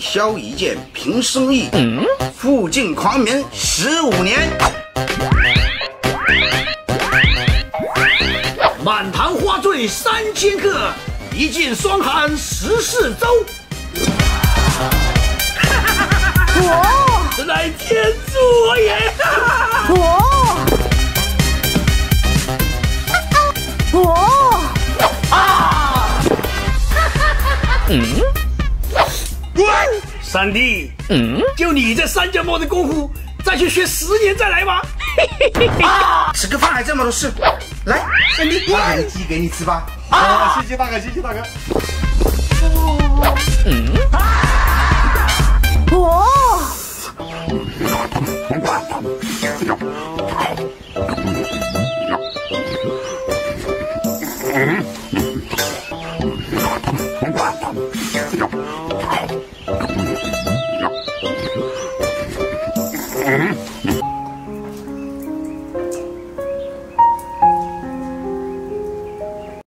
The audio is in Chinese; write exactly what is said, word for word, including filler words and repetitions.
萧一剑凭生意，负尽狂眠十五年。 满堂花醉三千客，一剑双寒十四州。 我此乃天助我也！ 我我啊！嗯。三弟，嗯，就你这三脚猫的功夫，再去学十年再来吧。 啊！吃个饭还这么多事，来，三弟，把鸡给你吃吧。 啊！谢谢大哥，谢谢大哥。 嗯。我。 嗯。